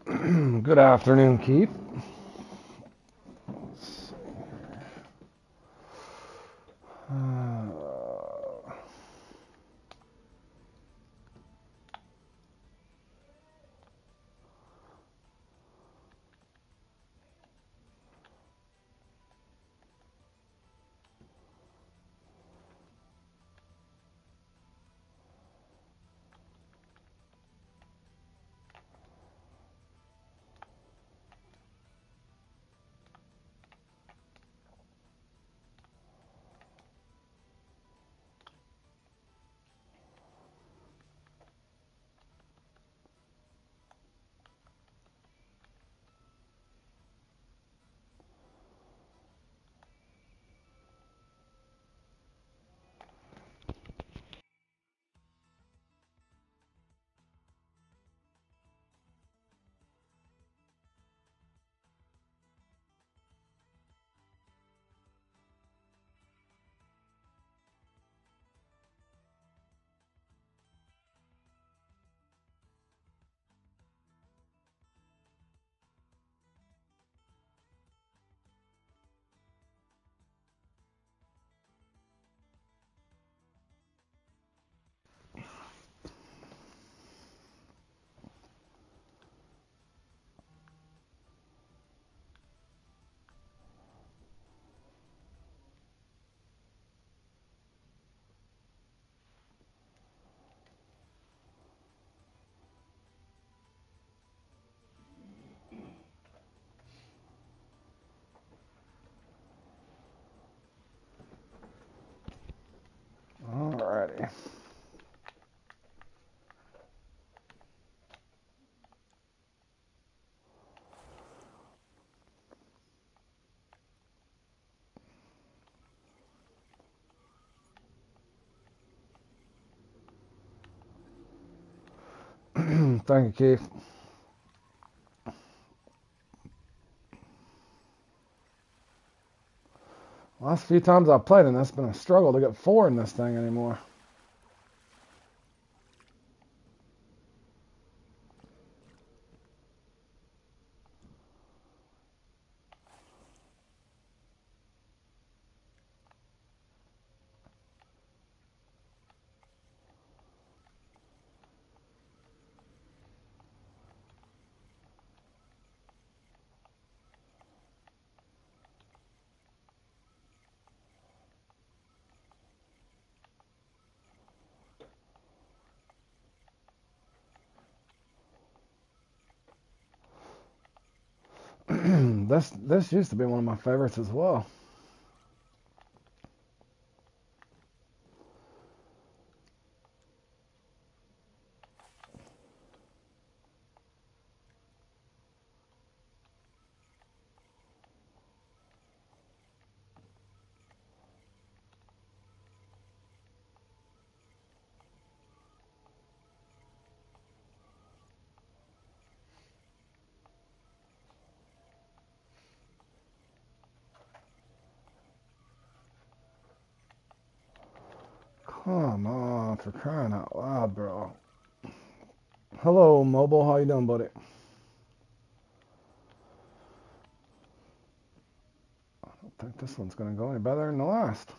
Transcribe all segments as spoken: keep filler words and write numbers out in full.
Good afternoon, Keith. Uh, Alrighty. Thank you, Keith. Last few times I've played in this, it's been a struggle to get four in this thing anymore. this this used to be one of my favorites as well. Come on, for crying out loud, bro. Hello, mobile. How you doing, buddy? I don't think this one's gonna go any better than the last.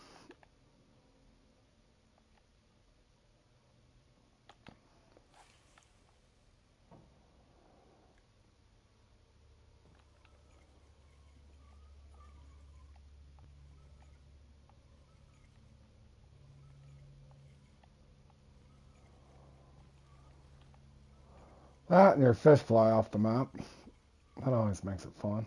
That and your fish fly off the map. That always makes it fun.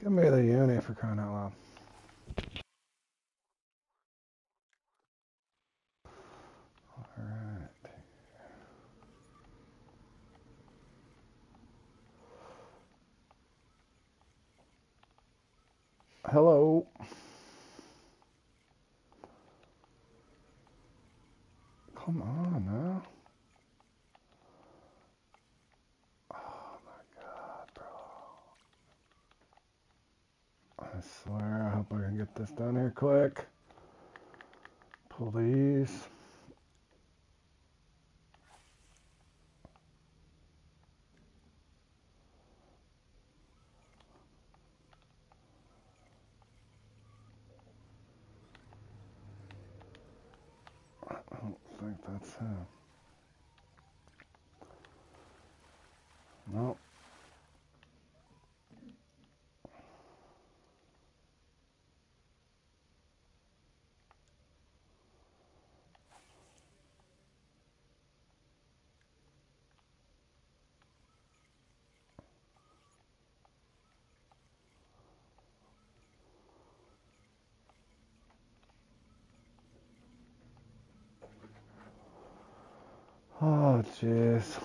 Give me the uni for crying out loud. Alright. Hello. Come on now. Oh my god, bro. I swear, I hope I can get this done here quick. Please. I don't think that's him. Nope. Oh, jeez.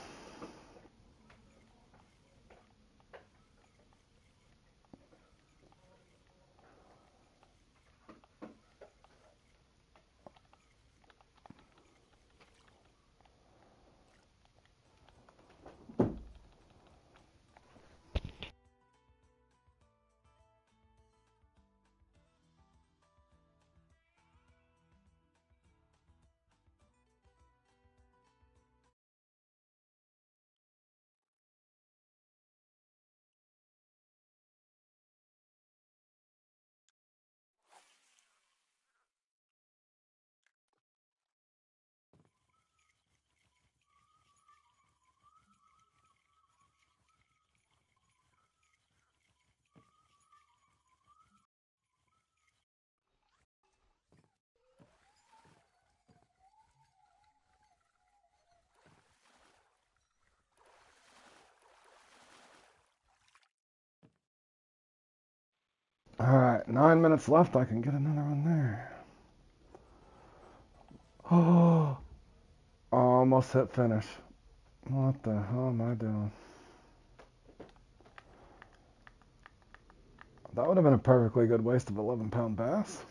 Alright, nine minutes left. I can get another one there. Oh, almost hit finish. What the hell am I doing? That would have been a perfectly good waste of eleven pound bass.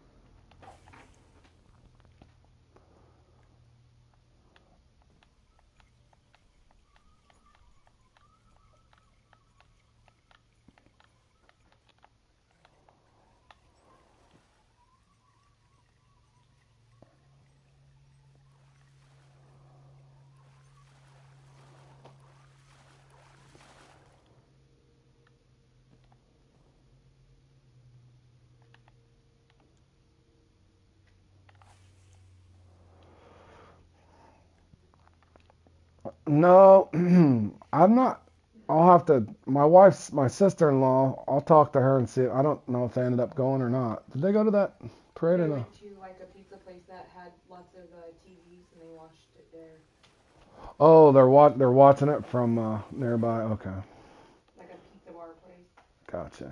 No, I'm not. I'll have to. My wife's, my sister-in-law. I'll talk to her and see. I don't know if they ended up going or not. Did they go to that parade They or no? went to like a pizza place that had lots of uh, T Vs and they watched it there. Oh, they're wat- They're watching it from uh, nearby. Okay, Like a pizza bar place. gotcha.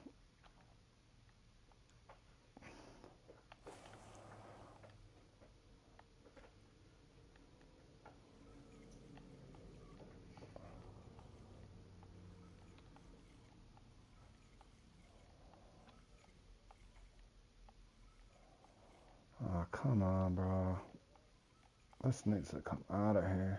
Oh, come on, bro. This needs to come out of here.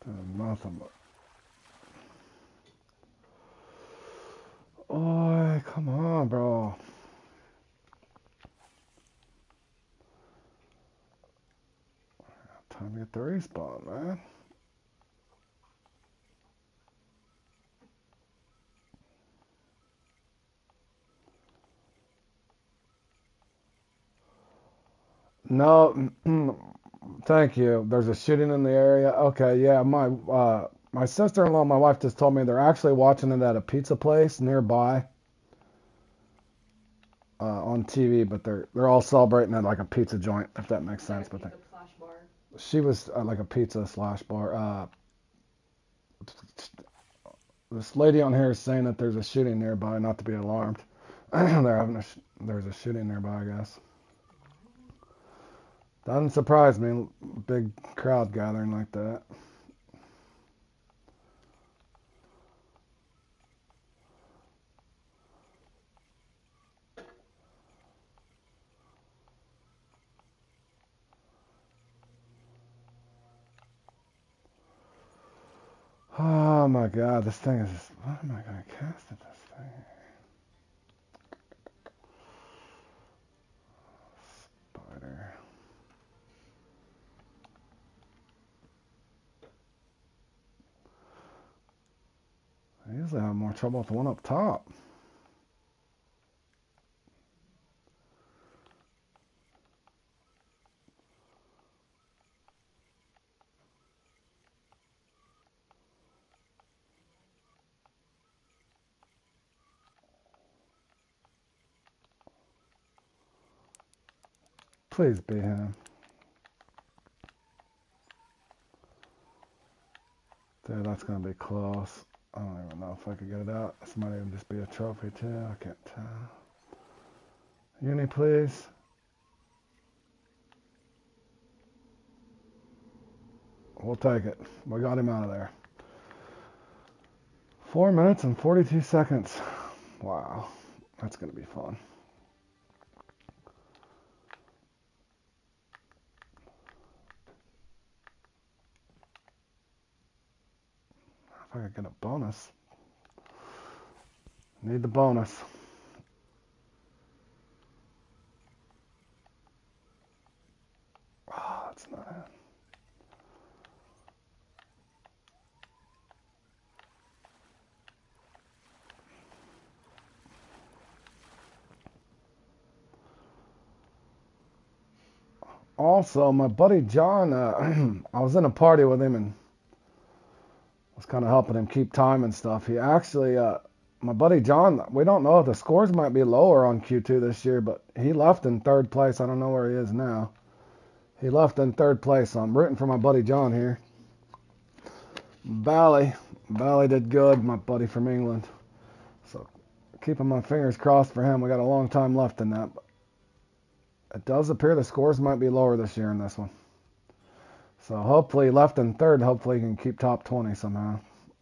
Doing nothing but. Oh, come on, bro. Time to get the respawn, man. No, thank you. There's a shooting in the area. Okay, yeah, my uh, my sister-in-law and my wife just told me they're actually watching it at a pizza place nearby uh, on T V, but they're they're all celebrating at like a pizza joint, if that makes sense. But they, slash bar. she was uh, like a pizza slash bar. Uh, this lady on here is saying that there's a shooting nearby, not to be alarmed. they're having a sh- there's a shooting nearby, I guess. Doesn't surprise me, big crowd gathering like that. Oh my god, this thing is. What am I going to cast at this thing? Spider. I usually have more trouble with the one up top. Please be him. Dude, that's going to be close. I don't even know if I could get it out. This might even just be a trophy, too. I can't tell. Uni, please. We'll take it. We got him out of there. Four minutes and forty-two seconds. Wow. That's going to be fun. If I could get a bonus. Need the bonus. Oh, that's not it. Also, my buddy John, uh, I was in a party with him and was kind of helping him keep time and stuff. He actually, uh, my buddy John, we don't know if the scores might be lower on Q two this year, but he left in third place. I don't know where he is now. He left in third place, so I'm rooting for my buddy John here. Bally, Bally did good, my buddy from England. So keeping my fingers crossed for him. We got a long time left in that. But it does appear the scores might be lower this year in this one. So hopefully left in third, hopefully he can keep top twenty somehow.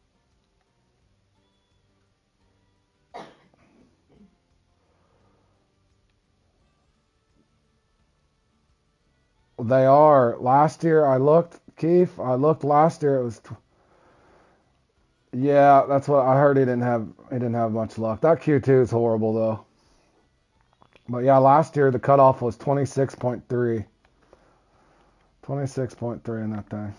They are. Last year I looked, Keith, I looked last year, it was tw- yeah, that's what I heard. He didn't have he didn't have much luck. That Q two is horrible though. But yeah, last year the cutoff was twenty-six point three. twenty-six point three in that thing.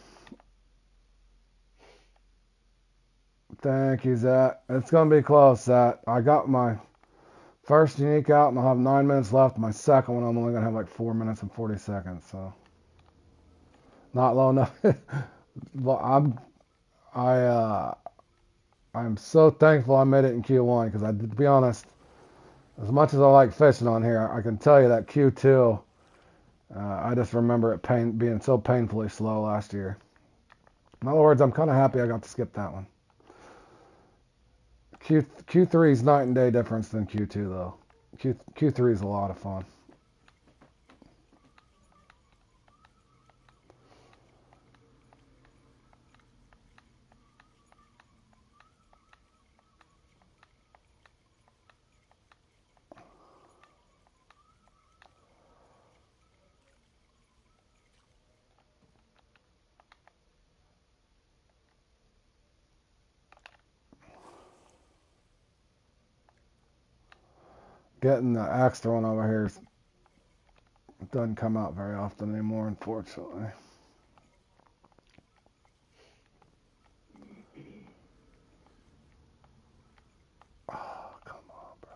Thank you, Zach. It's going to be close, Zach. I got my first unique out, and I'll have nine minutes left. My second one, I'm only going to have like four minutes and forty seconds, so not low enough. But I'm, I, uh, I'm so thankful I made it in Q one because I, to be honest, as much as I like fishing on here, I can tell you that Q two, uh, I just remember it pain, being so painfully slow last year. In other words, I'm kind of happy I got to skip that one. Q Q3 is night and day difference than Q two though. Q Q3 is a lot of fun. getting the extra one over here is- doesn't come out very often anymore, unfortunately. Oh, come on, bro.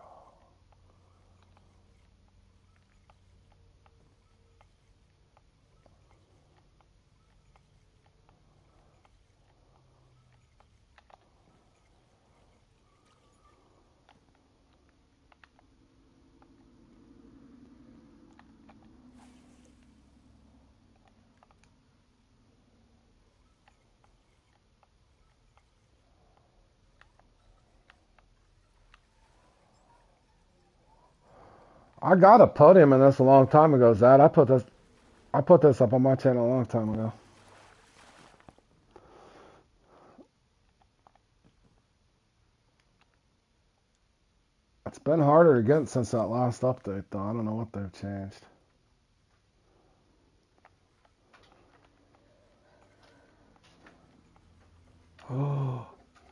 I got a podium in this a long time ago, Zad. I put this I put this up on my channel a long time ago. It's been harder to get since that last update, though. I don't know what they've changed. Oh.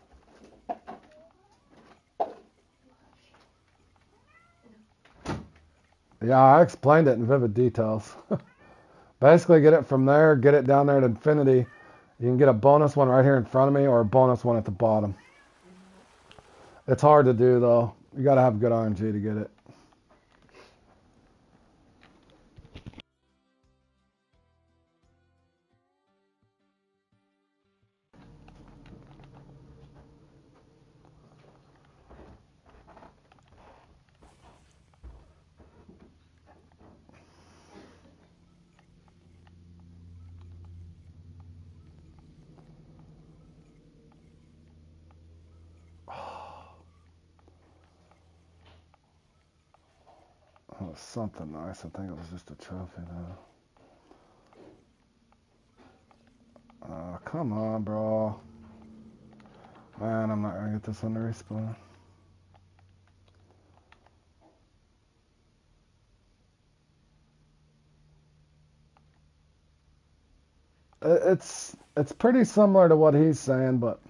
Yeah, I explained it in vivid details. Basically, get it from there, get it down there to infinity. You can get a bonus one right here in front of me or a bonus one at the bottom. It's hard to do, though. You got to have good R N G to get it. Oh, it was something nice. I think it was just a trophy, though. Uh, come on, bro. Man, I'm not going to get this one to respawn. It's it's pretty similar to what he's saying, but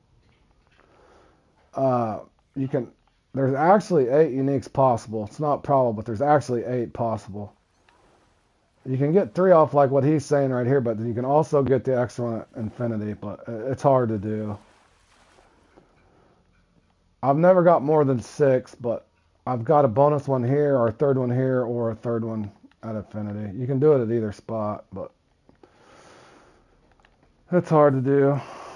uh, you can. There's actually eight uniques possible. It's not probable, but there's actually eight possible. You can get three off like what he's saying right here, but you can also get the extra one at infinity, but it's hard to do. I've never got more than six, but I've got a bonus one here, or a third one here, or a third one at infinity. You can do it at either spot, but it's hard to do.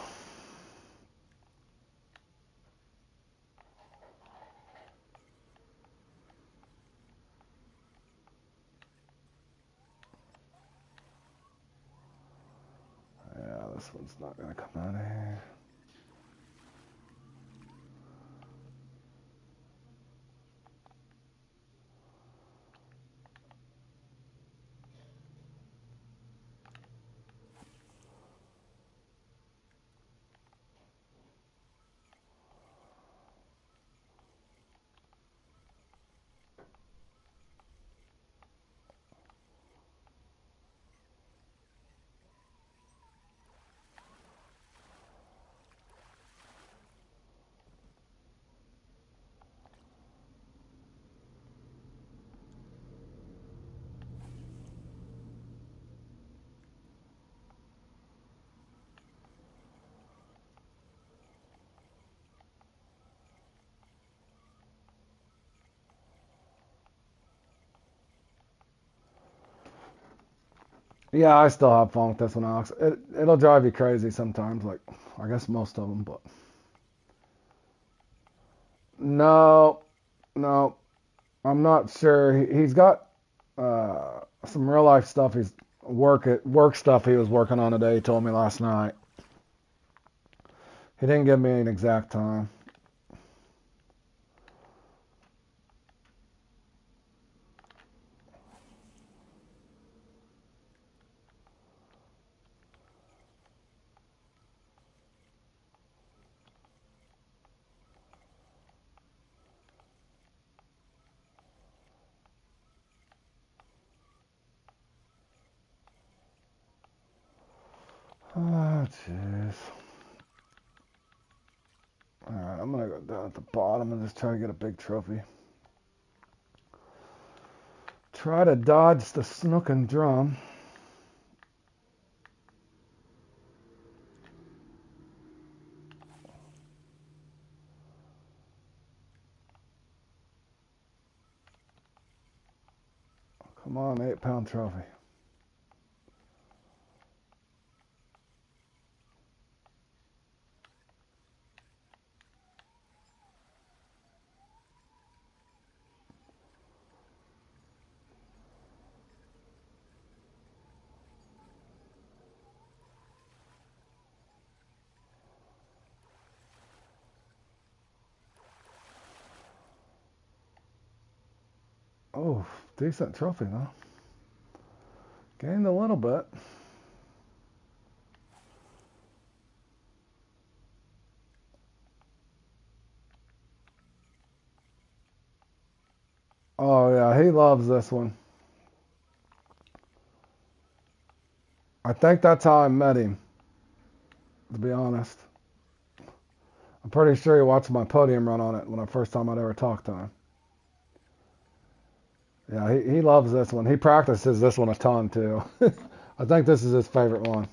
Yeah, this one's not going to come out of here. Yeah, I still have fun with this one, Alex. It, it'll drive you crazy sometimes, like, I guess most of them, but... No, no, I'm not sure. He, he's got uh, some real life stuff he's work it work stuff he was working on today. He told me last night. He didn't give me an exact time. Oh, jeez. Alright, I'm gonna go down at the bottom and just try to get a big trophy. Try to dodge the snooking drum. Come on, eight pound trophy. Oh, decent trophy though. Gained a little bit. Oh yeah, he loves this one. I think that's how I met him, to be honest. I'm pretty sure he watched my podium run on it when the first time I'd ever talked to him. Yeah, he, he loves this one. He practices this one a ton too. I think this is his favorite one.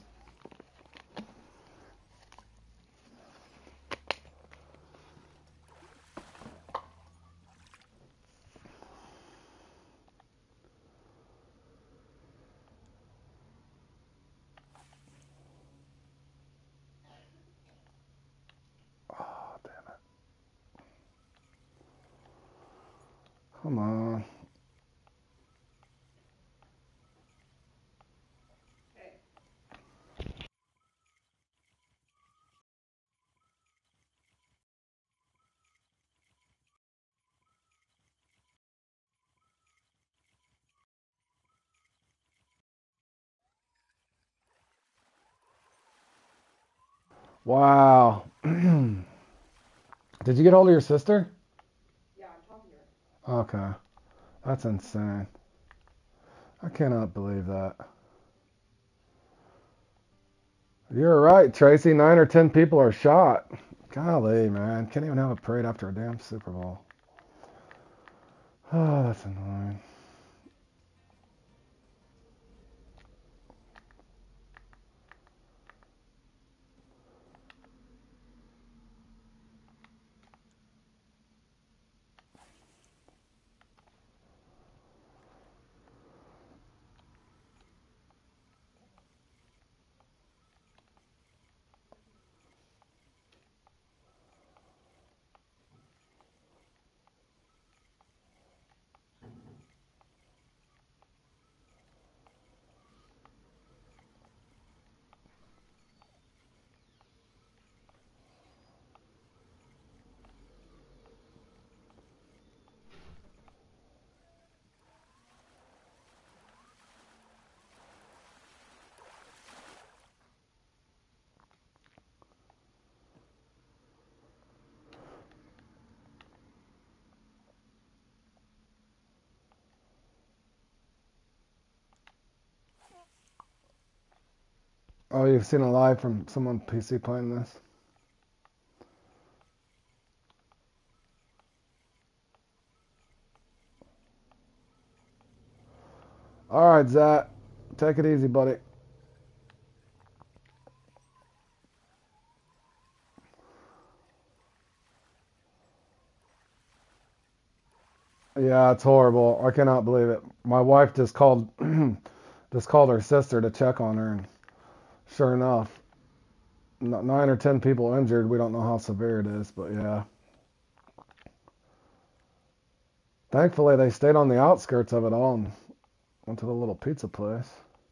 Oh, damn it. Come on. Wow. Did you get hold of your sister? Yeah, I'm talking to her. Okay. That's insane. I cannot believe that. You're right, Tracy. Nine or ten people are shot. Golly, man. Can't even have a parade after a damn Super Bowl. Oh, that's annoying. Oh, you've seen a live from someone P C playing this? All right, Zach. Take it easy, buddy. Yeah, it's horrible. I cannot believe it. My wife just called just called her sister to check on her, and sure enough, n- nine or ten people injured. We don't know how severe it is, but yeah. Thankfully, they stayed on the outskirts of it all and went to the little pizza place.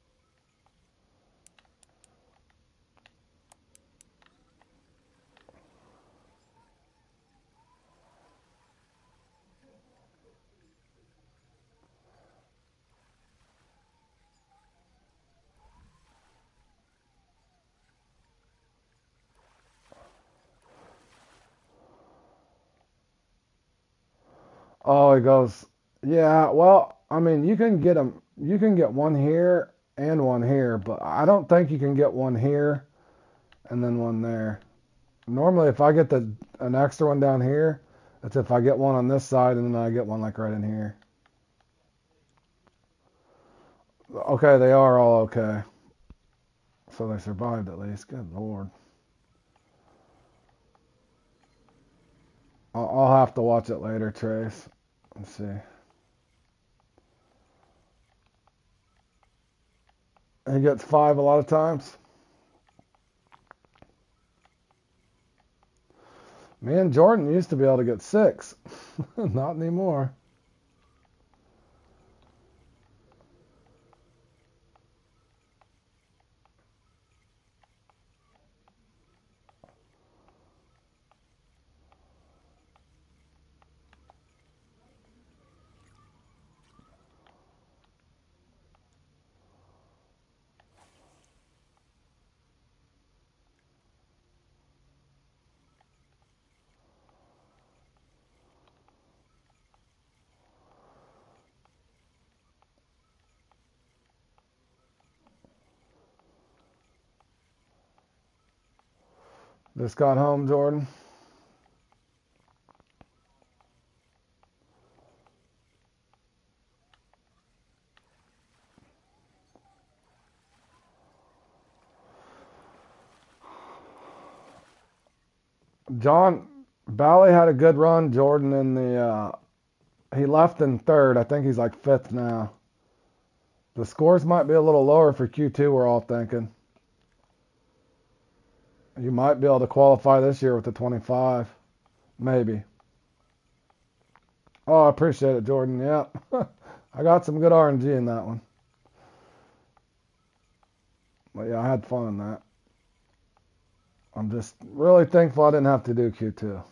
Oh, he goes, yeah. Well, I mean, you can get them. You can get one here and one here, but I don't think you can get one here and then one there. Normally, if I get the an extra one down here, that's if I get one on this side and then I get one like right in here. Okay, they are all okay. So they survived at least. Good lord. I'll, I'll have to watch it later, Trace. Let's see. He gets five a lot of times. Me and Jordan used to be able to get six. Not anymore. Just got home, Jordan. John Bally had a good run. Jordan in the uh, he left in third. I think he's like fifth now. The scores might be a little lower for Q two. We're all thinking you might be able to qualify this year with the twenty-five, maybe. Oh, I appreciate it, Jordan. Yeah, I got some good R N G in that one. But yeah, I had fun in that. I'm just really thankful I didn't have to do Q two.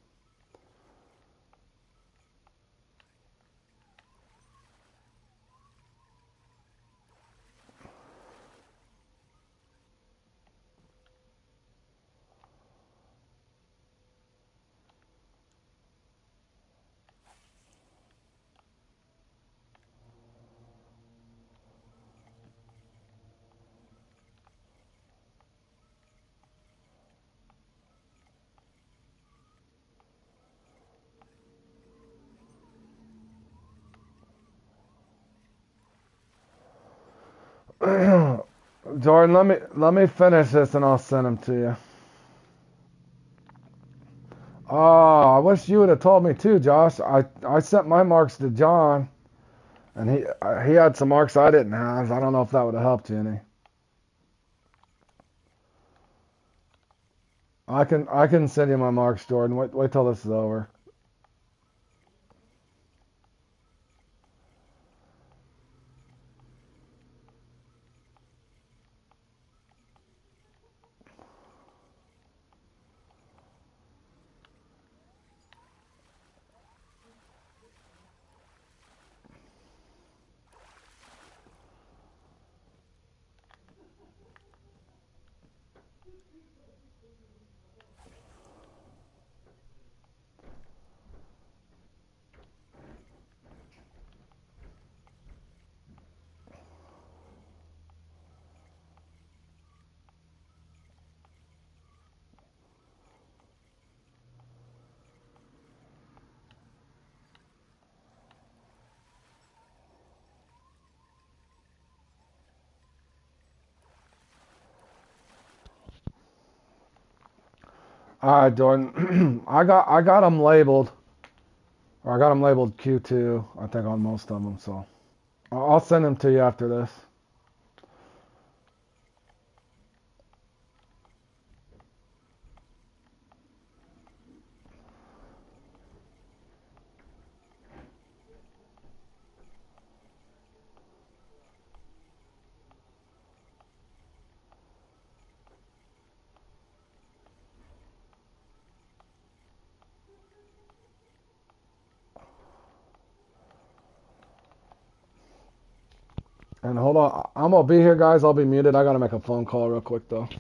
Jordan, let me let me finish this and I'll send them to you. Oh, I wish you would have told me too, Josh. I, I sent my marks to John, and he uh, he had some marks I didn't have. I don't know if that would have helped you any. I can I can send you my marks, Jordan. Wait wait till this is over. All right, Jordan. I got I got them labeled, or I got them labeled Q two. I think on most of them. So I'll I'll send them to you after this. And hold on, I'm gonna be here, guys. I'll be muted. I gotta make a phone call real quick though.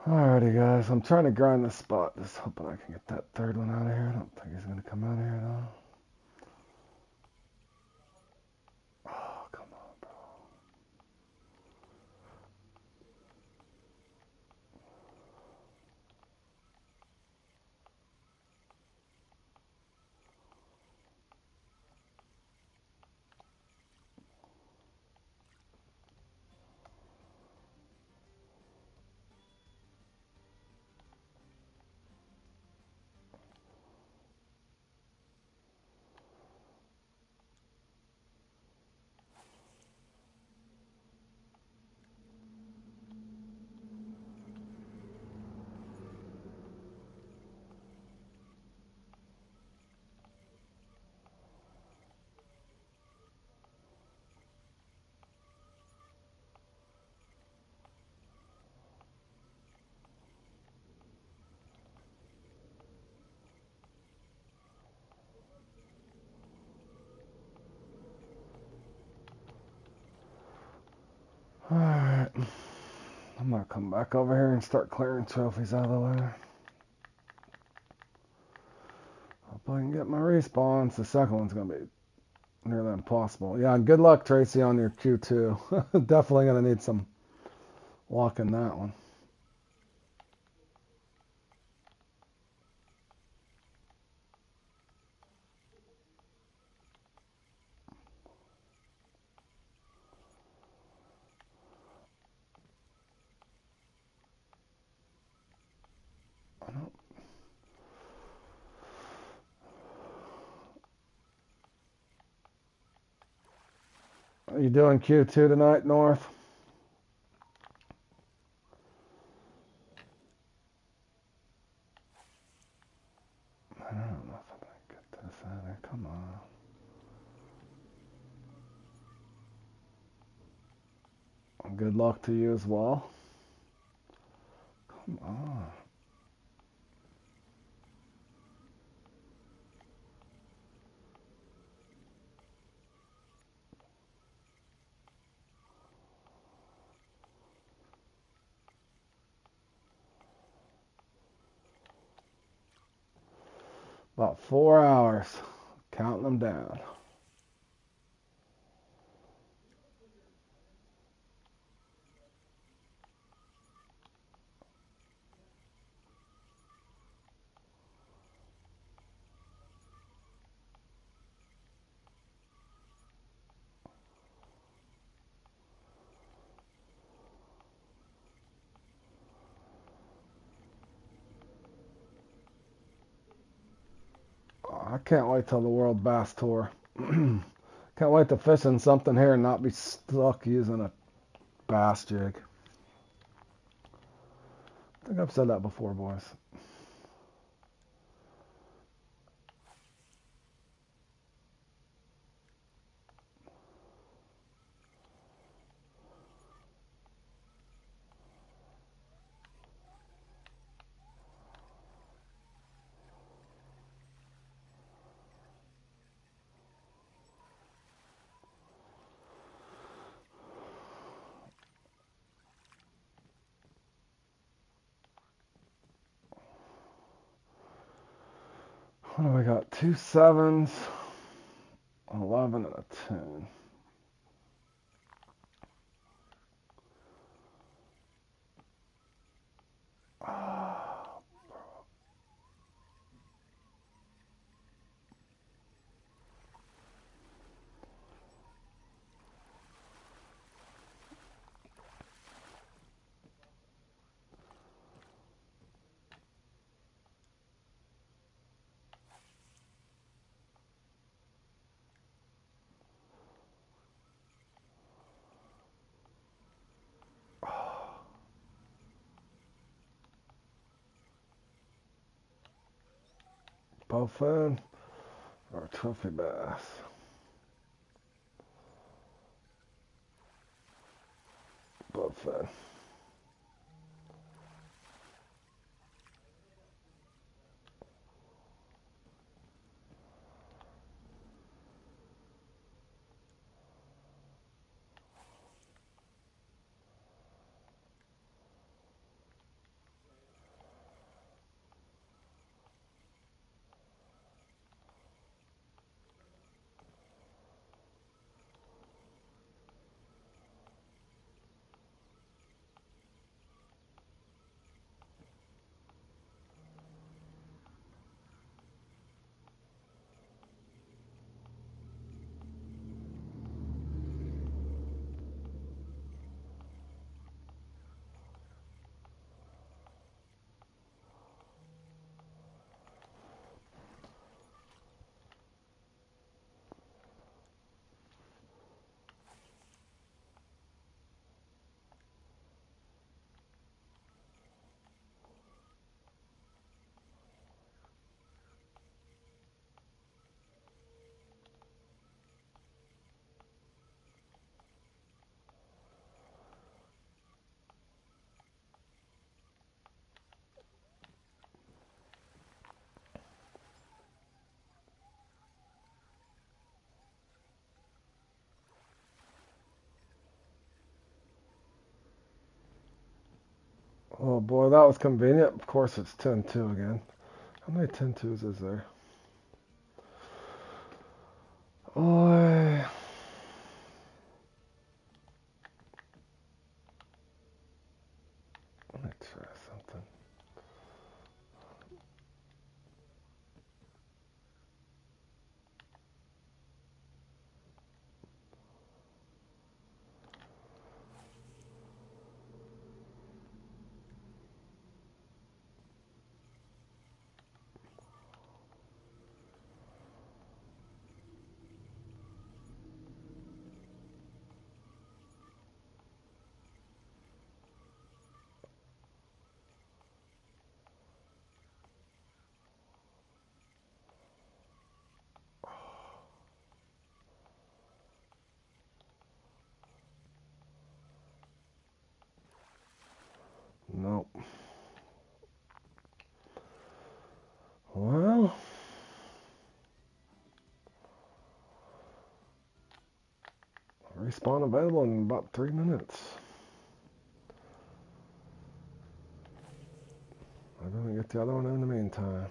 Alrighty, guys. I'm trying to grind this spot. Just hoping I can get that third one out of here. I don't think he's going to come out of here, though. Oh, come on, bro. Alright. I'm going to come back over here and start clearing trophies out of the way. Hope I can get my respawns. The second one's going to be nearly impossible. Yeah, and good luck, Tracy, on your Q two. Definitely going to need some luck in that one. Are you doing Q two tonight, North? I don't know if I'm going to get this out of there. Come on. Good luck to you as well. Come on. About four hours. Counting them down. I can't wait till the World Bass Tour. Can't wait to fish in something here and not be stuck using a bass jig. I think I've said that before, boys. What do we got? Two sevens, eleven, and a ten. Bowfin or trophy bass? Bowfin. Oh boy, that was convenient. Of course, it's ten two again. How many ten twos is there? Boy. Let me try something. Nope. Well, respawn available in about three minutes. I'm gonna get the other one in the meantime.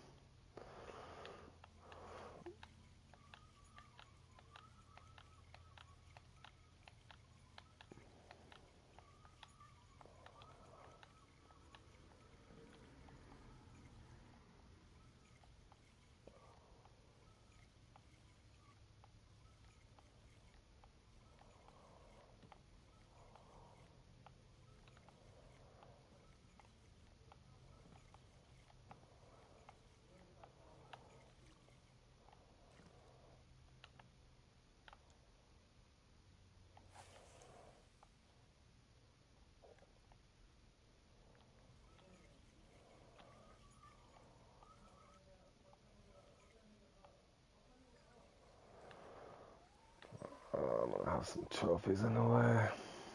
Uh, I'm gonna have some trophies in the way.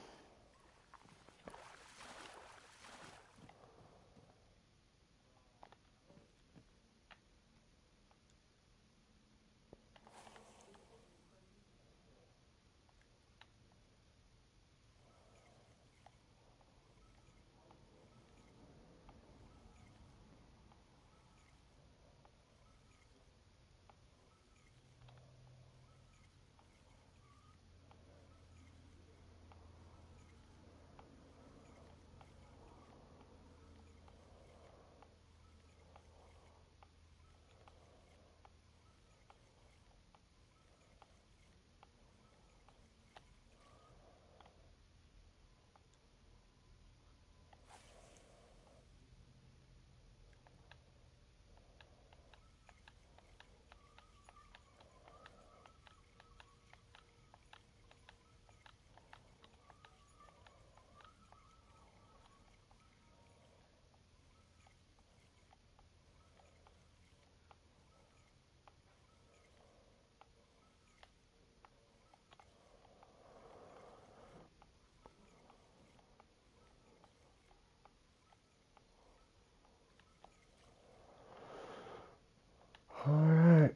Alright.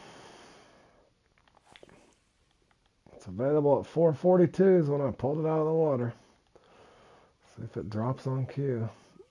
It's available at four forty-two is when I pulled it out of the water. See if it drops on cue.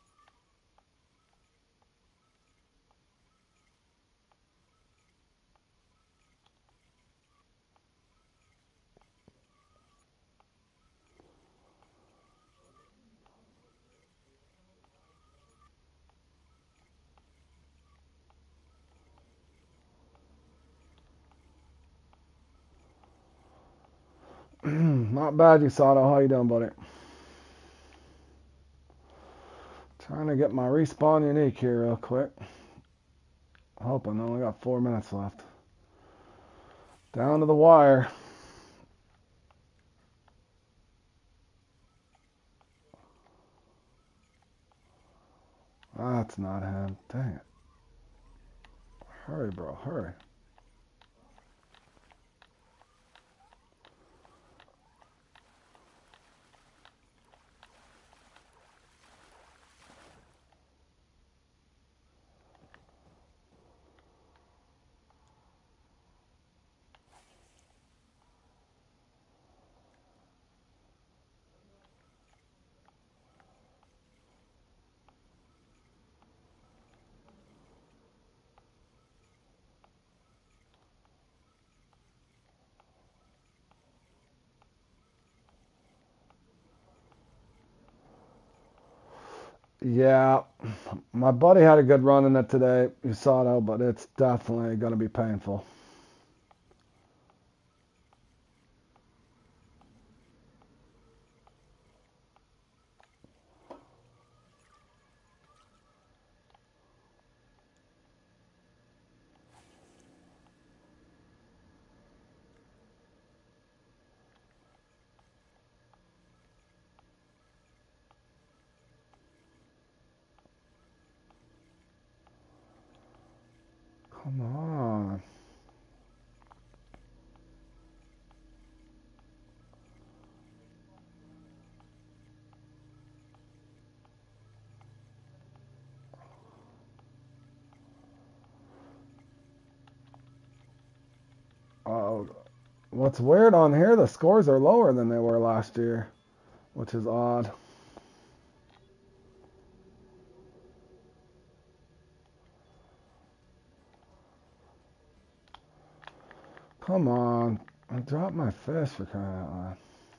Not bad, USADA. How you doing, buddy? Trying to get my respawn unique here real quick. Hoping I only got four minutes left. Down to the wire. That's not him. Dang it. Hurry, bro. Hurry. Yeah, my buddy had a good run in it today, USADA, but it's definitely going to be painful. Come on. Oh, what's weird on here, the scores are lower than they were last year, which is odd. Come on. I dropped my fish for crying out loud.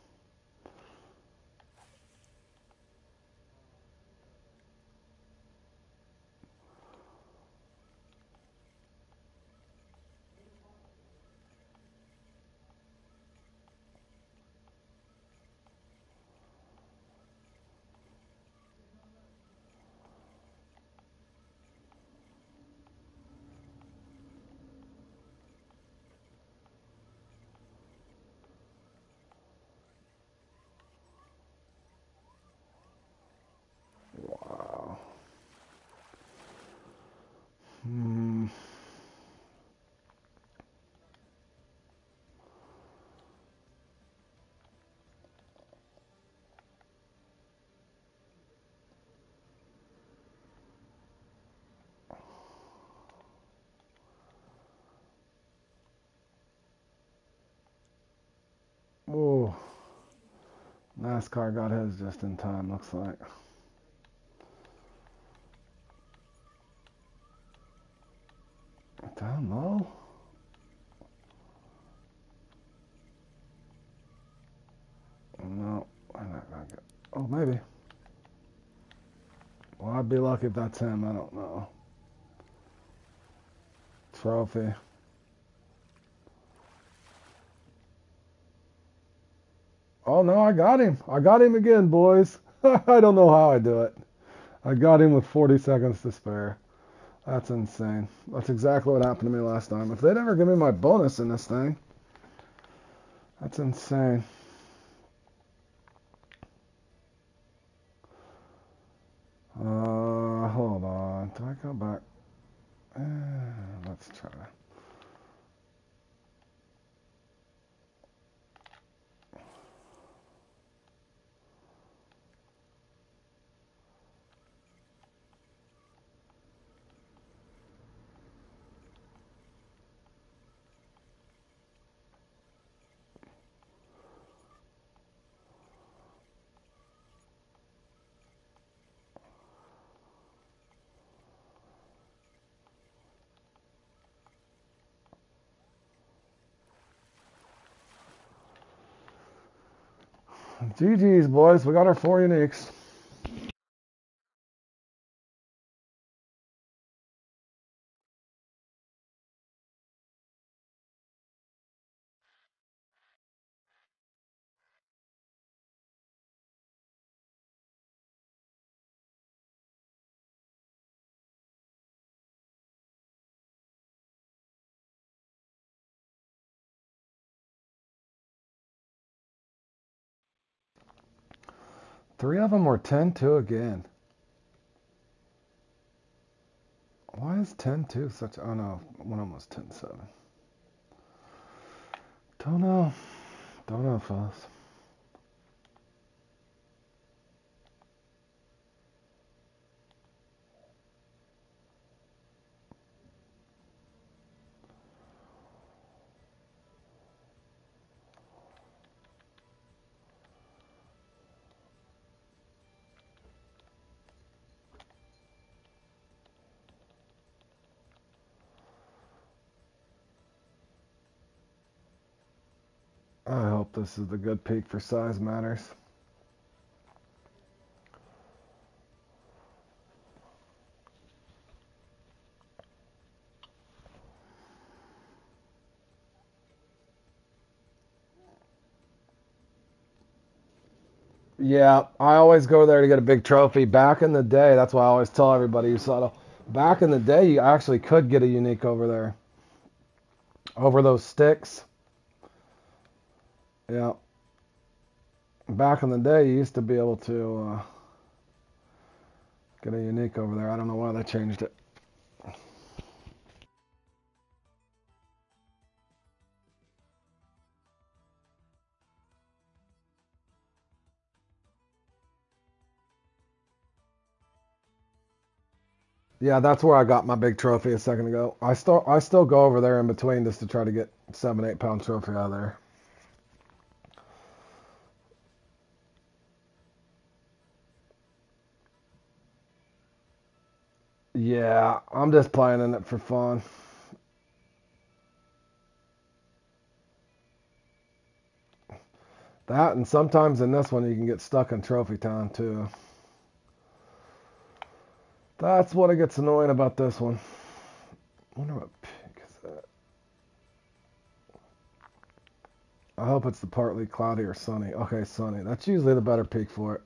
Wow. Hmm. Ooh. NASCAR got his just in time, looks like. Down low? No, I'm not gonna get. Oh, maybe. Well, I'd be lucky if that's him. I don't know. Trophy. Oh no, I got him. I got him again, boys. I don't know how I do it. I got him with forty seconds to spare. That's insane. That's exactly what happened to me last time. If they'd ever give me my bonus in this thing, that's insane. Uh, hold on. Do I go back? Uh, let's try. G G's, boys. We got our four uniques. Three of them were ten two again. Why is ten two such... Oh, no. One of them was ten seven. Don't know. Don't know, fellas. I hope this is the good peak for size matters. Yeah, I always go there to get a big trophy. Back in the day, that's why I always tell everybody you saw. Back in the day, you actually could get a unique over there, over those sticks. Yeah, back in the day, you used to be able to uh, get a unique over there. I don't know why they changed it. Yeah, that's where I got my big trophy a second ago. I still I still go over there in between just to try to get seven eight pound trophy out of there. Yeah, I'm just playing in it for fun. That and sometimes in this one you can get stuck in trophy town too. That's what it gets annoying about this one. I wonder what pig is that. I hope it's the partly cloudy or sunny. Okay, sunny. That's usually the better peak for it.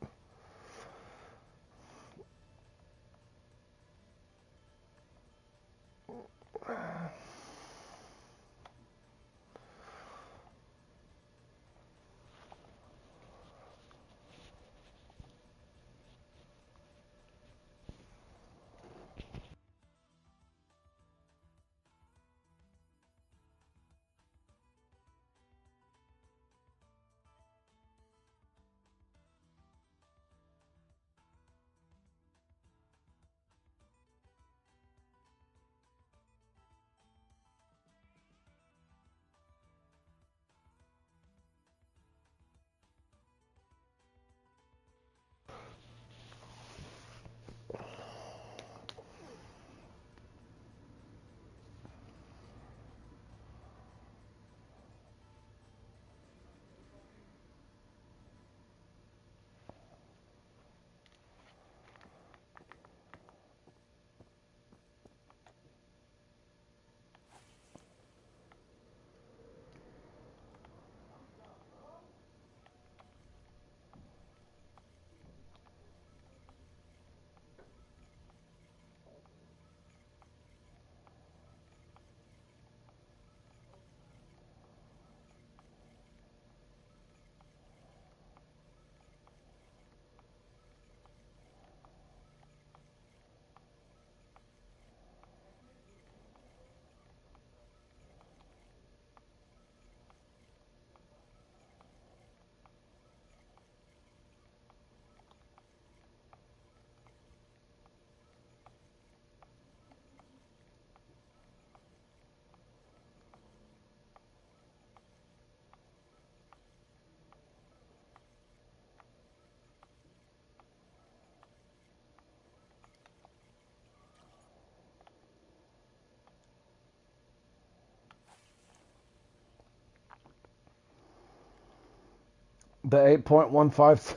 The eight point one five.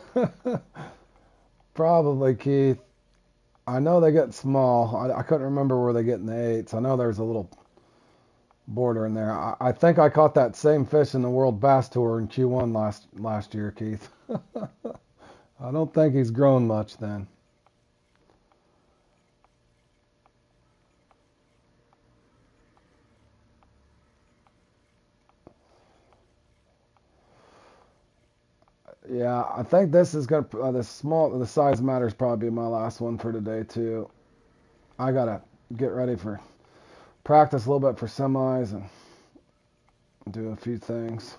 Probably, Keith. I know they get small. I, I couldn't remember where they get in the eights. I know there's a little border in there. I, I think I caught that same fish in the World Bass Tour in Q one last last year, Keith. I don't think he's grown much then. Yeah, I think this is gonna uh, the small the size matters probably be my last one for today too. I gotta get ready for practice a little bit for semis and do a few things.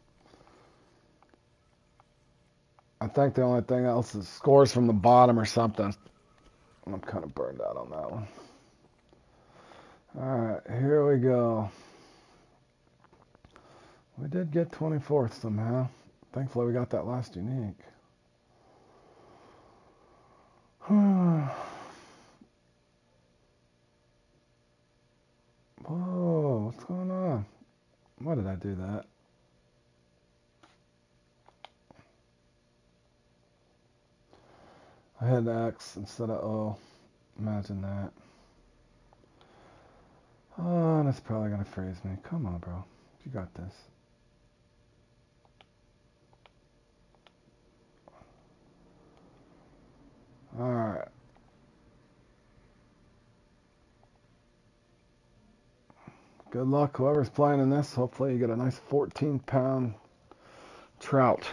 I think the only thing else is scores from the bottom or something. I'm kind of burned out on that one. All right, here we go. We did get twenty-fourth somehow. Thankfully, we got that last unique. Whoa, what's going on? Why did I do that? I hit X instead of O. Imagine that. Oh, and it's probably going to freeze me. Come on, bro. You got this. Alright. Good luck, whoever's playing in this. Hopefully you get a nice fourteen pound trout.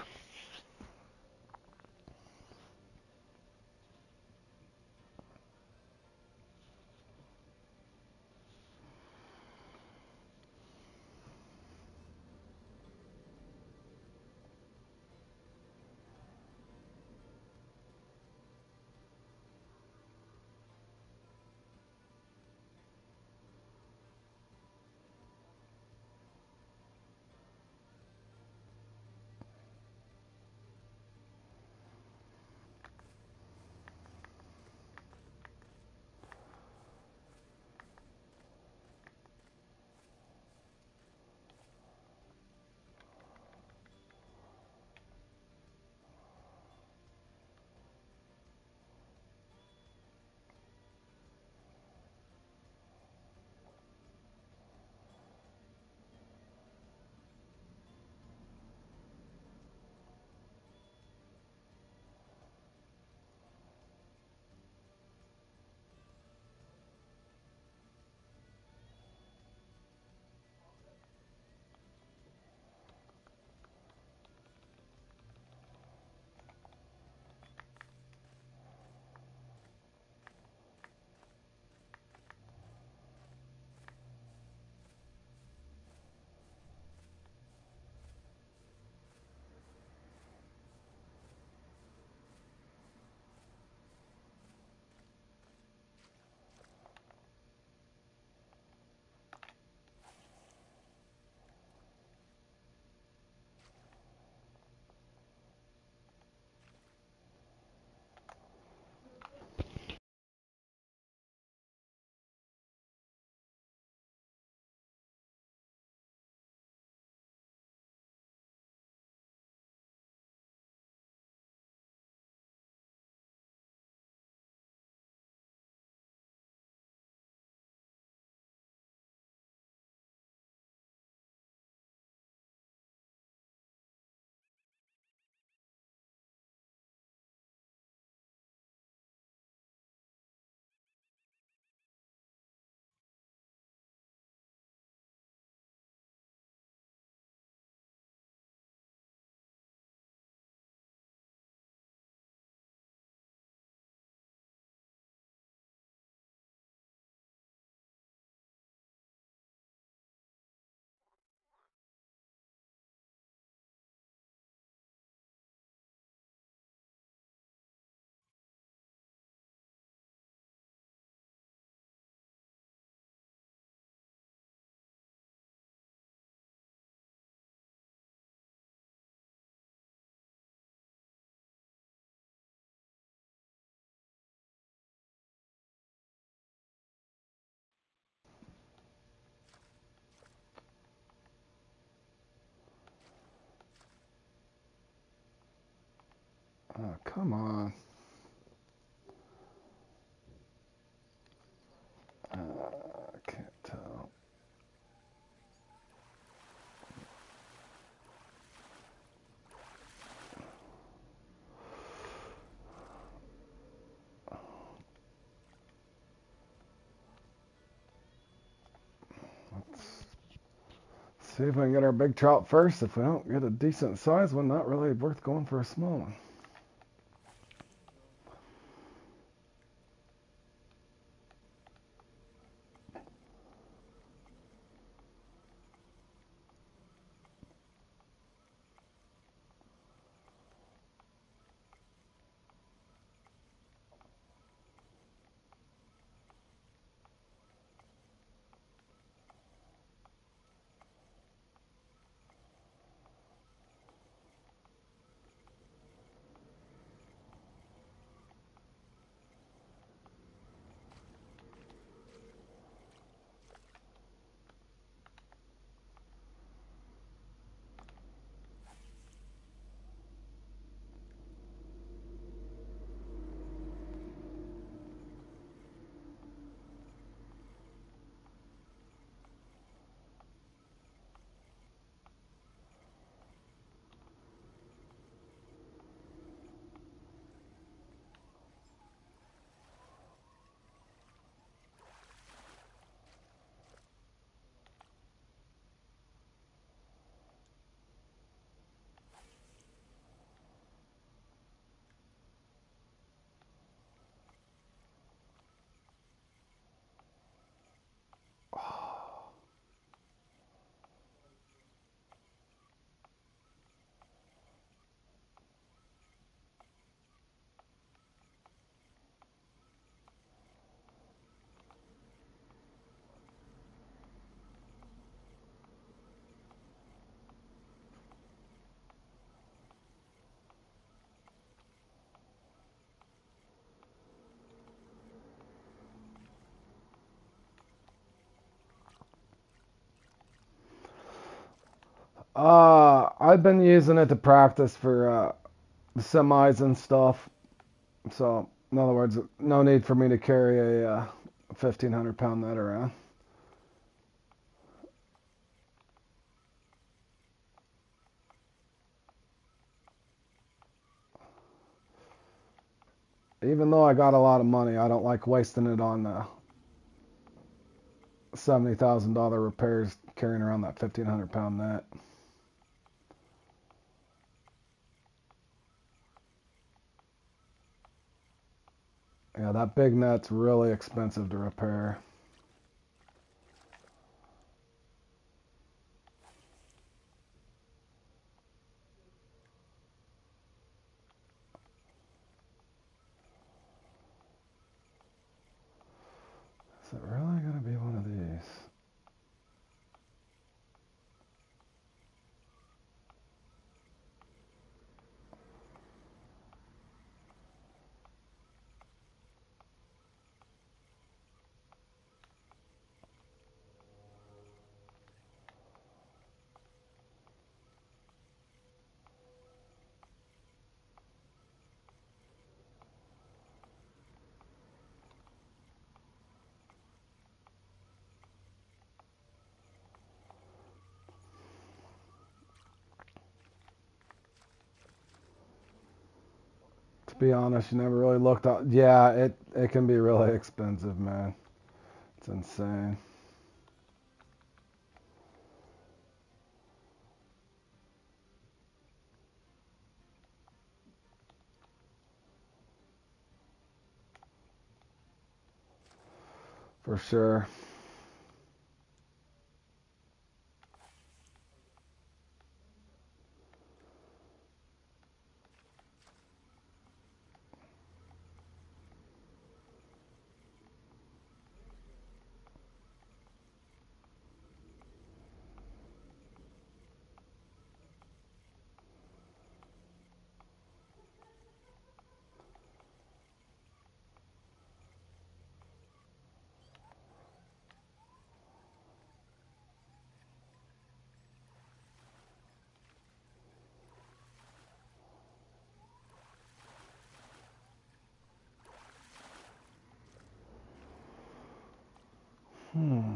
Oh, come on. Uh, I can't tell. Let's see if we can get our big trout first. If we don't get a decent size one, not really worth going for a small one. Uh, I've been using it to practice for uh, the semis and stuff. So, in other words, no need for me to carry a uh, fifteen hundred pound net around. Even though I got a lot of money, I don't like wasting it on uh, seventy thousand dollars repairs carrying around that fifteen hundred pound net. Yeah, that big net's really expensive to repair. Is it really going to be one of these? To be honest, you never really looked up. Yeah, it, it can be really expensive, man. It's insane. For sure. Hmm.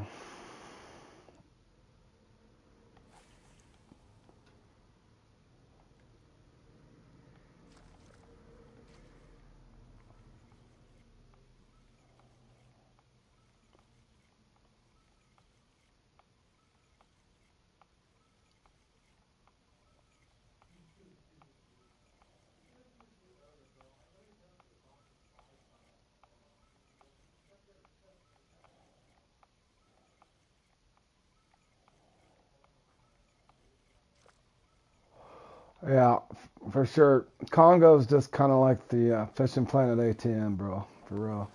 Yeah, f- for sure. Congo's just kind of like the uh, fishing planet A T M, bro. For real.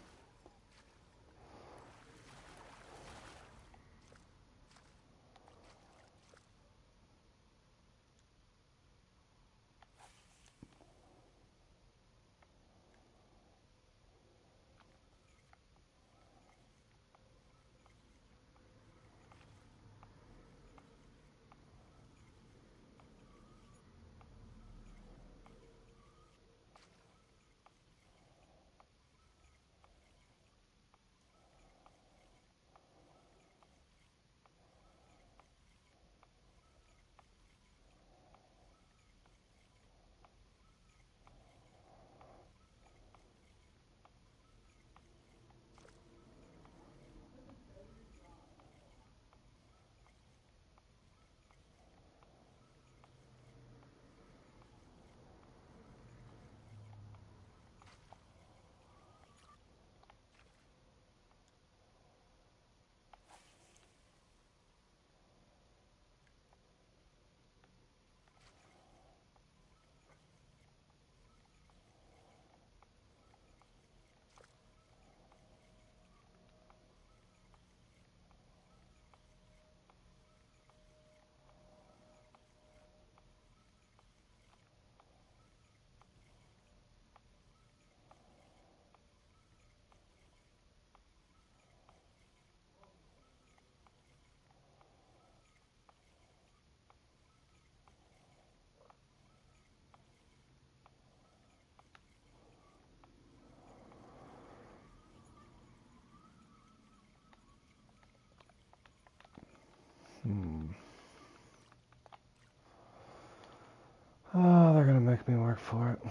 for it.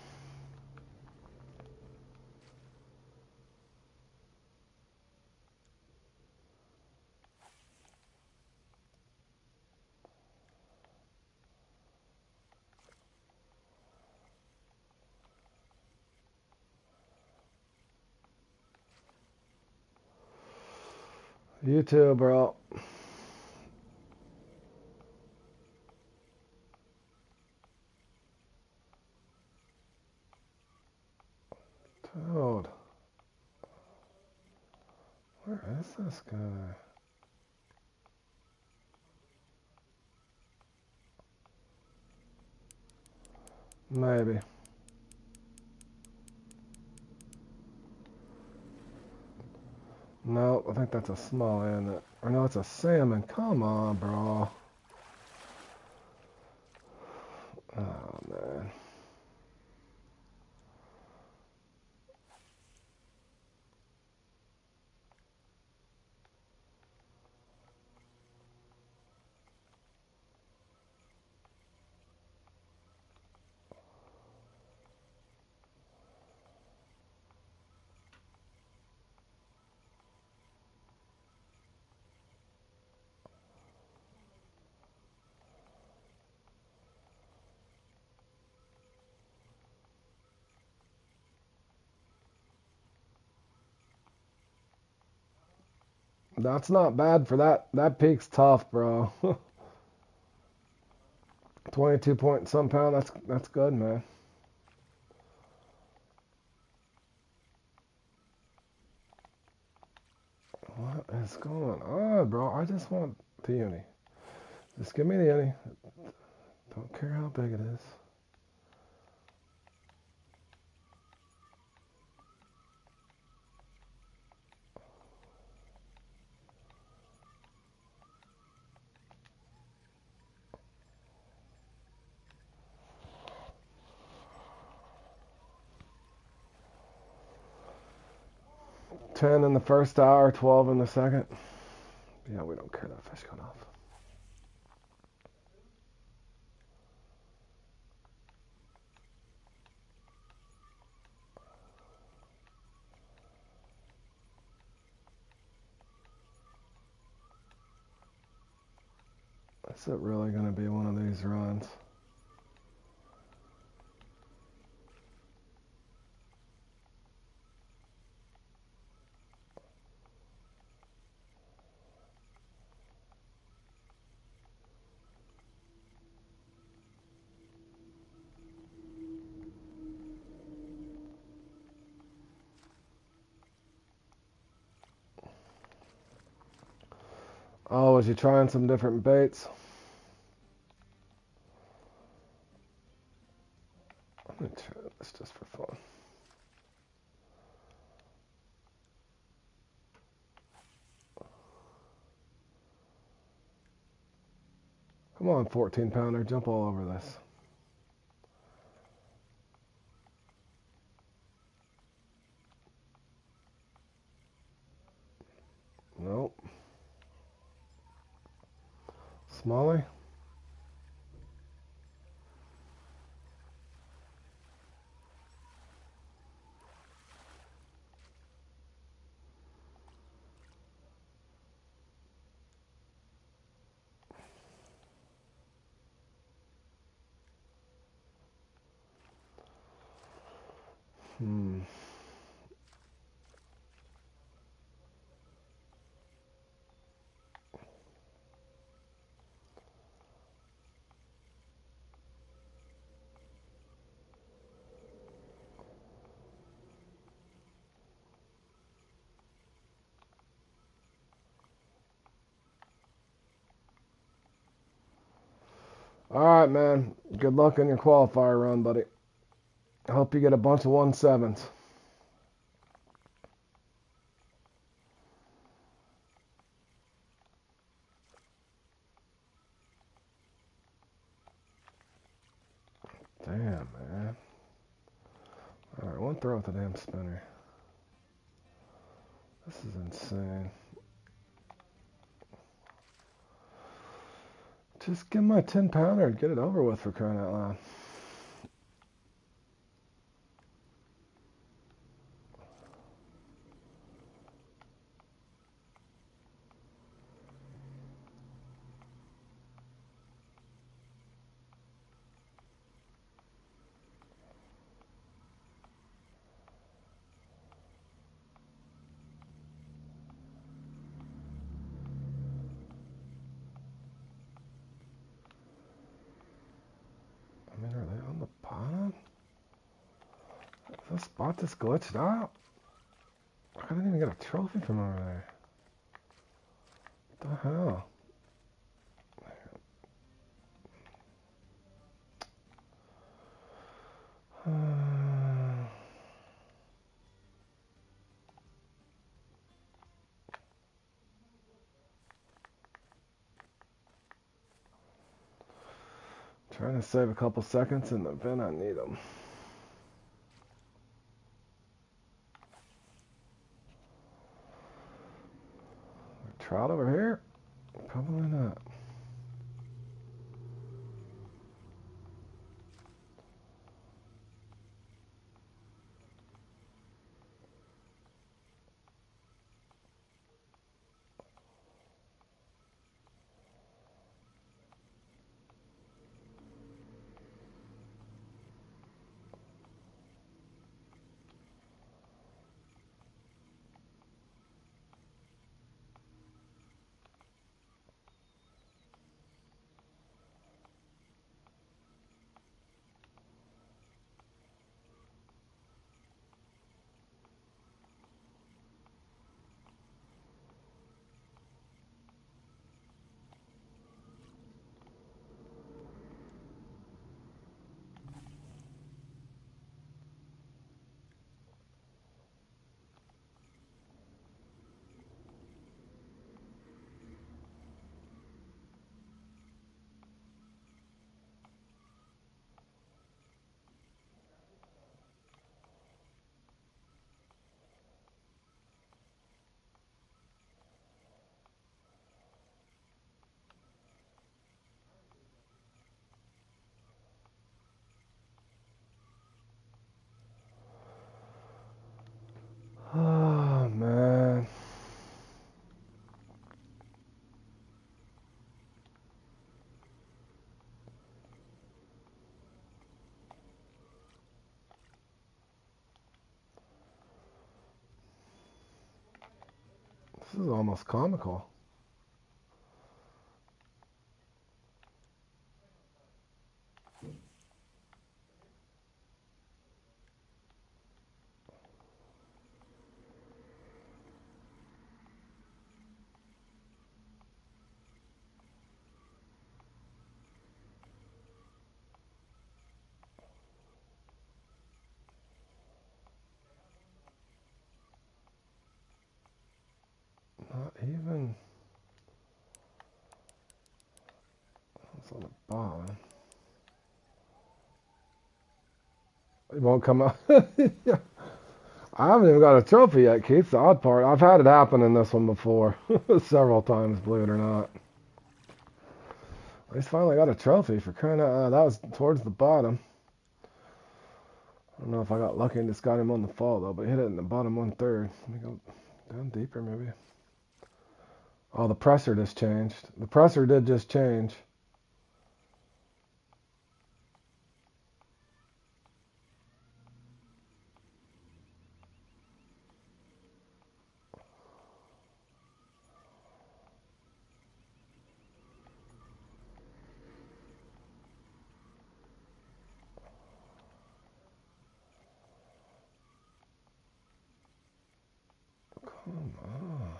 You too, bro. Dude. Where is this guy? Maybe. No, I think that's a small, isn't it? Or no, it's a salmon. Come on, bro. Oh, man. That's not bad for that. That peak's tough, bro. twenty-two point some pound. That's that's good, man. What is going on, bro? I just want the uni. Just give me the uni. Don't care how big it is. ten in the first hour, twelve in the second. Yeah, we don't care that fish cut off. Is it really going to be one of these runs? Oh, was you trying some different baits? Let me try this just for fun. Come on, fourteen pounder, jump all over this. Nope. Smalley? Hmm. All right, man. Good luck in your qualifier run, buddy. I hope you get a bunch of one sevens. Damn, man. All right, one throw with the damn spinner. This is insane. Just give my ten pounder and get it over with, for crying out loud. I mean, are they on the bottom? Is this spot just glitched out? I didn't even get a trophy from over there. What the hell? Uh, trying to save a couple seconds in the event I need them. Trout over here? Probably not. Oh, man. This is almost comical. Not even. It's on the bottom. It won't come out. Yeah. I haven't even got a trophy yet, Keith. The odd part. I've had it happen in this one before. Several times, believe it or not. I just finally got a trophy for crying out. Uh, that was towards the bottom. I don't know if I got lucky and just got him on the fall, though, but hit it in the bottom one third. Let me go down deeper, maybe. Oh, the presser just changed. The presser did just change. Come on.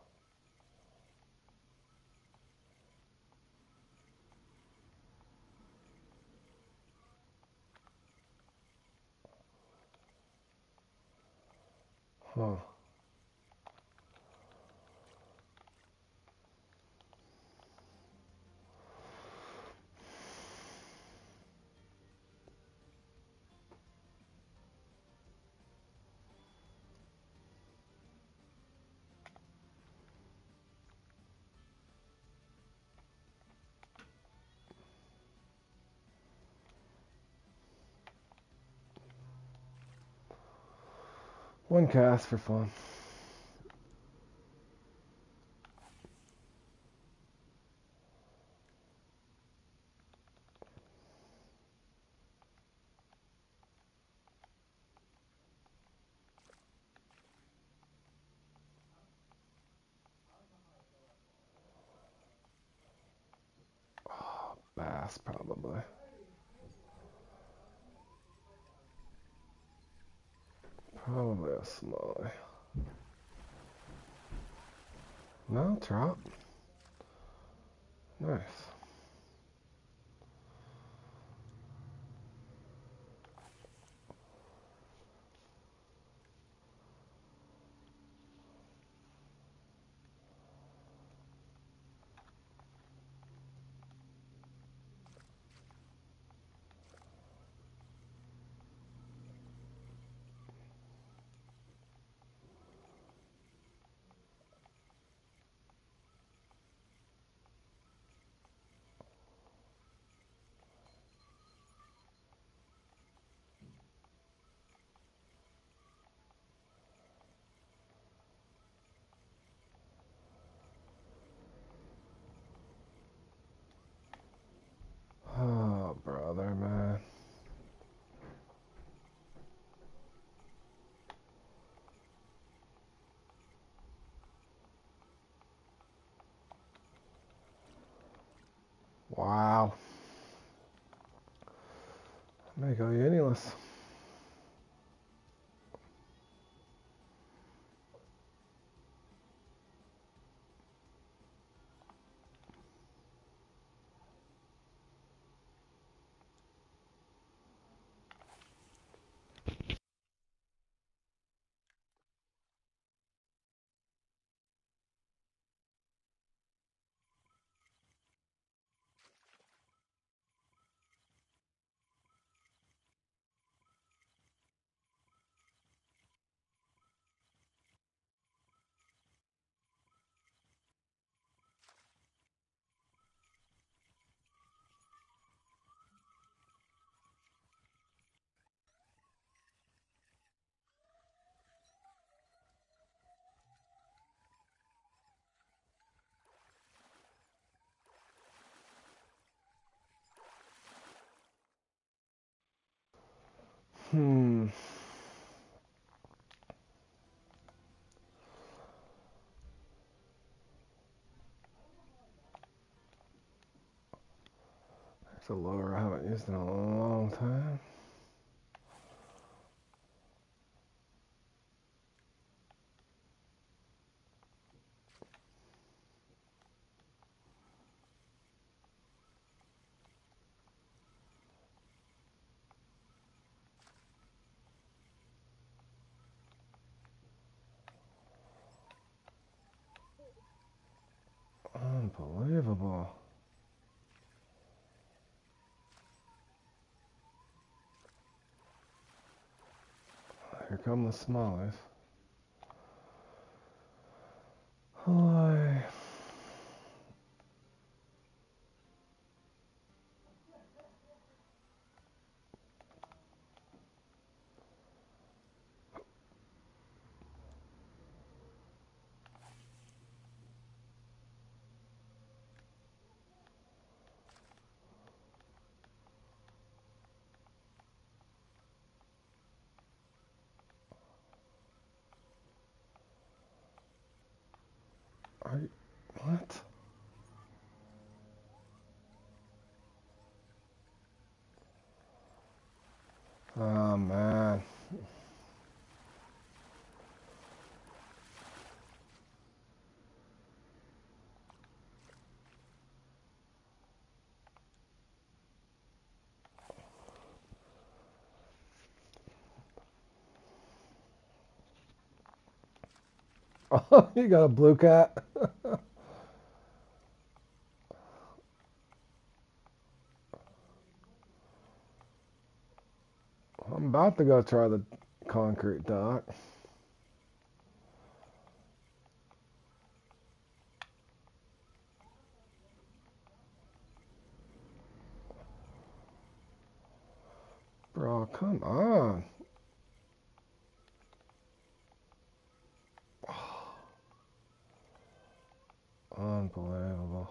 Huh. One cast for fun. Oh, bass, probably. Probably a smallie. No, trout. Nice. Oh, brother, man. Wow. May go uniless. Hmm. There's a lure I haven't used in a long time. Unbelievable. Here come the smallies. Hi. Are you, what? Oh, man. Oh, you got a blue cat? I'm about to go try the concrete dock. Bro, come on. Unbelievable.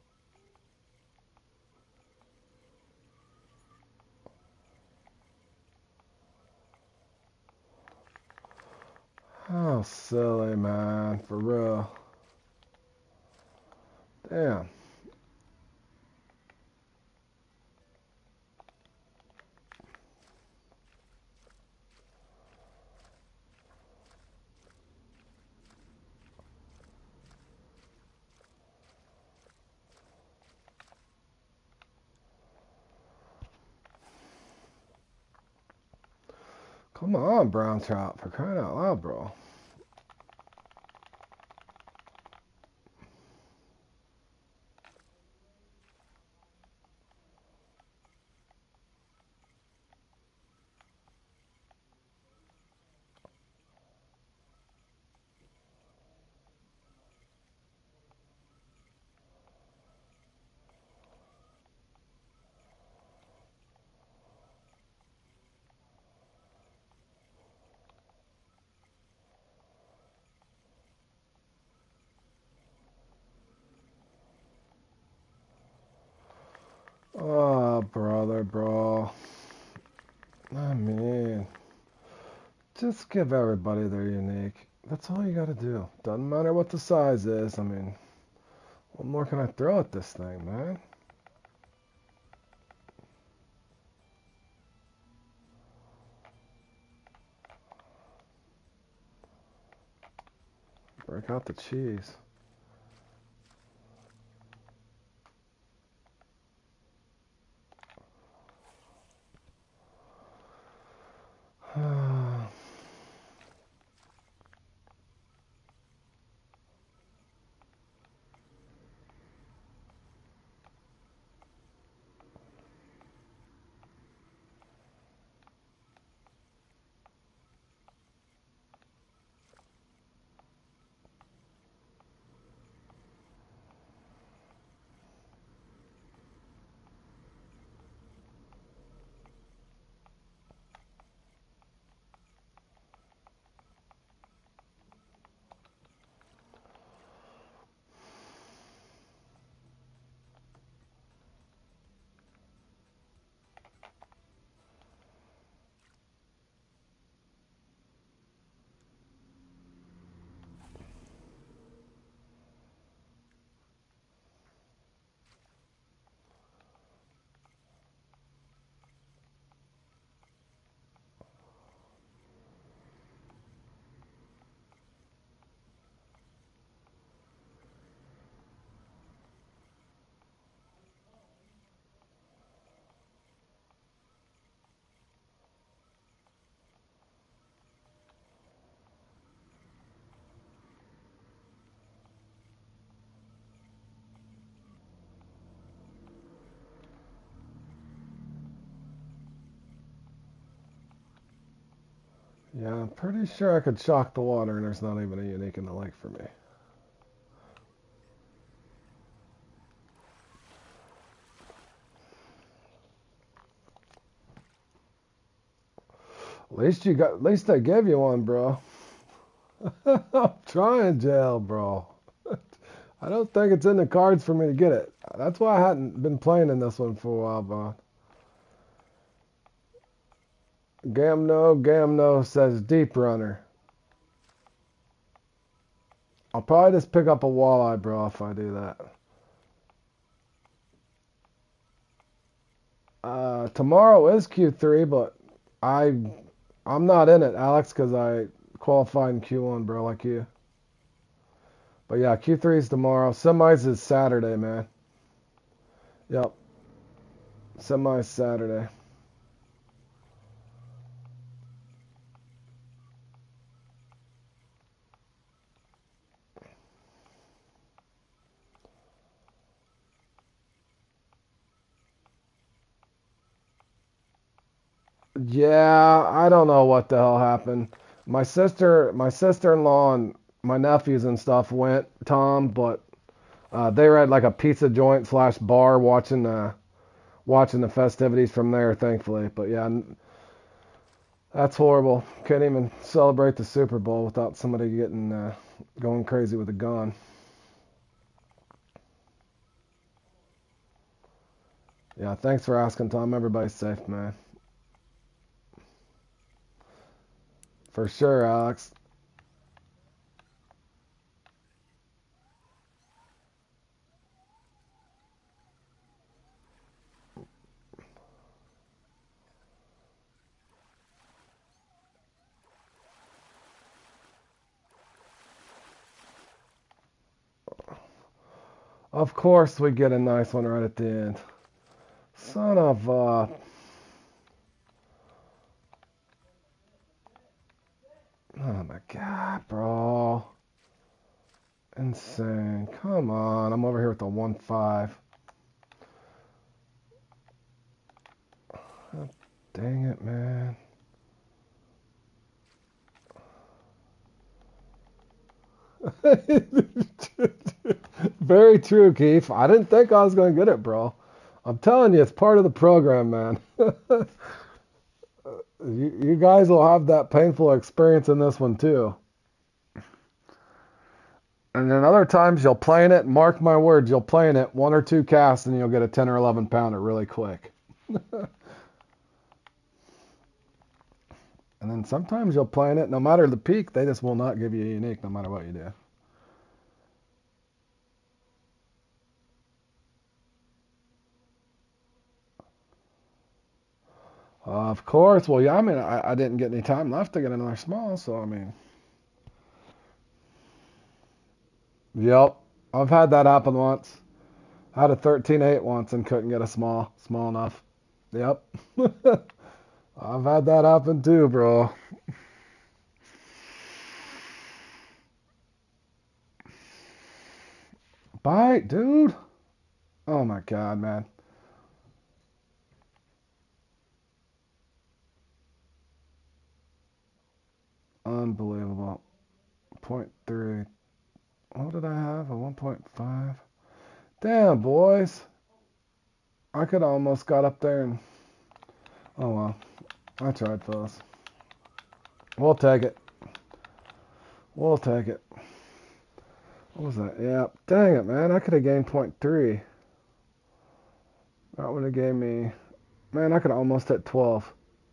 How silly, man. For real. Damn. Come on, brown trout, for crying out loud, bro. Oh, brother, bro. I mean, just give everybody their unique. That's all you gotta do. Doesn't matter what the size is. I mean, what more can I throw at this thing, man? Break out the cheese. Yeah, I'm pretty sure I could shock the water and there's not even a unique in the lake for me. At least you got, at least I gave you one, bro. I'm trying, jail, bro. I don't think it's in the cards for me to get it. That's why I hadn't been playing in this one for a while, bro. Gamno, Gamno says deep runner. I'll probably just pick up a walleye, bro, if I do that. Uh, tomorrow is Q three, but I, I'm not in it, Alex, because I qualified in Q one, bro, like you. But yeah, Q three is tomorrow. Semis is Saturday, man. Yep. Semis Saturday. Yeah, I don't know what the hell happened. My sister, my sister-in-law and my nephews and stuff went, Tom, but uh, they were at like a pizza joint slash bar watching the watching the festivities from there, thankfully. But yeah, that's horrible. Can't even celebrate the Super Bowl without somebody getting uh, going crazy with a gun. Yeah, thanks for asking, Tom. Everybody's safe, man. For sure, Alex. Of course, we get a nice one right at the end. Son of uh Oh my God, bro. Insane. Come on. I'm over here with the one five. Oh, dang it, man. Very true, Keith. I didn't think I was going to get it, bro. I'm telling you, it's part of the program, man. you, you guys will have that painful experience in this one, too. And then other times you'll play in it, mark my words, you'll play in it one or two casts and you'll get a ten or eleven pounder really quick. And then sometimes you'll play in it, no matter the peak, they just will not give you a unique no matter what you do. Uh, of course. Well, yeah, I mean, I, I didn't get any time left to get another small, so I mean. Yep. I've had that happen once. I had a thirteen eight once and couldn't get a small, small enough. Yep. I've had that happen too, bro. Bite, dude. Oh my God, man. Unbelievable. point three. What did I have? A one point five? Damn, boys. I could almost got up there and... Oh, well. I tried, fellas. We'll take it. We'll take it. What was that? Yeah. Dang it, man. I could have gained point three. That would have gave me... Man, I could have almost hit twelve.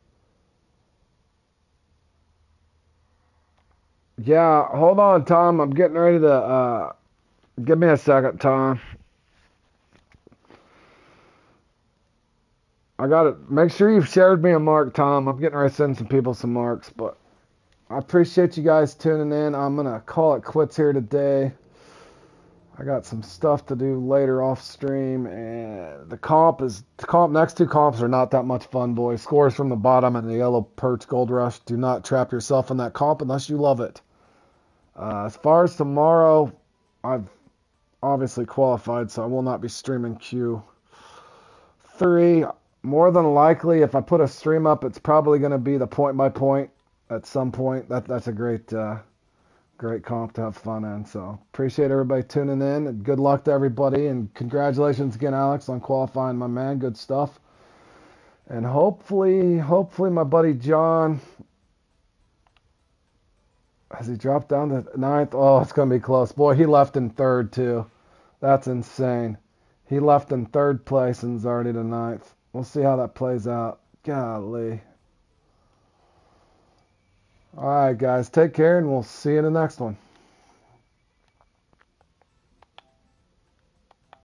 Yeah, hold on, Tom. I'm getting ready to... Uh, give me a second, Tom. I got to make sure you've shared me a mark, Tom. I'm getting ready to send some people some marks, but I appreciate you guys tuning in. I'm going to call it quits here today. I got some stuff to do later off stream, and the comp is the comp. Next two comps are not that much fun, boys. Scores from the bottom and the Yellow Perch Gold Rush. Do not trap yourself in that comp unless you love it. Uh, as far as tomorrow, I've obviously qualified, so I will not be streaming Q three. More than likely, if I put a stream up, it's probably going to be the point by point at some point. That that's a great. Uh, Great comp to have fun in. So appreciate everybody tuning in. And good luck to everybody. And congratulations again, Alex, on qualifying, my man. Good stuff. And hopefully, hopefully my buddy John, has he dropped down to ninth? Oh, it's going to be close. Boy, he left in third, too. That's insane. He left in third place and is already to ninth. We'll see how that plays out. Golly. All right, guys. Take care, and we'll see you in the next one.